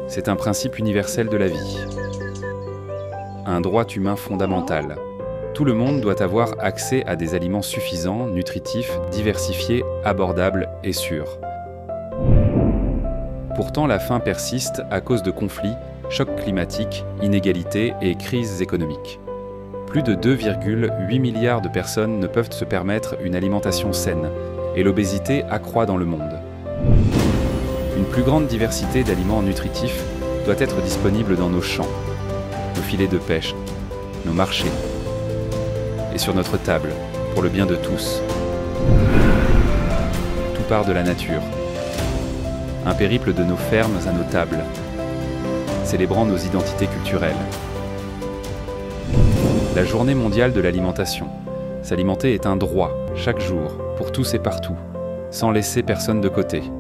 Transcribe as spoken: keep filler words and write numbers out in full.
C'est un principe universel de la vie. Un droit humain fondamental. Tout le monde doit avoir accès à des aliments suffisants, nutritifs, diversifiés, abordables et sûrs. Pourtant, la faim persiste à cause de conflits, chocs climatiques, inégalités et crises économiques. Plus de deux virgule huit milliards de personnes ne peuvent se permettre une alimentation saine, et l'obésité accroît dans le monde. Une plus grande diversité d'aliments nutritifs doit être disponible dans nos champs, nos filets de pêche, nos marchés et sur notre table, pour le bien de tous. Tout part de la nature. Un périple de nos fermes à nos tables, célébrant nos identités culturelles. La Journée mondiale de l'alimentation. S'alimenter est un droit, chaque jour, pour tous et partout, sans laisser personne de côté.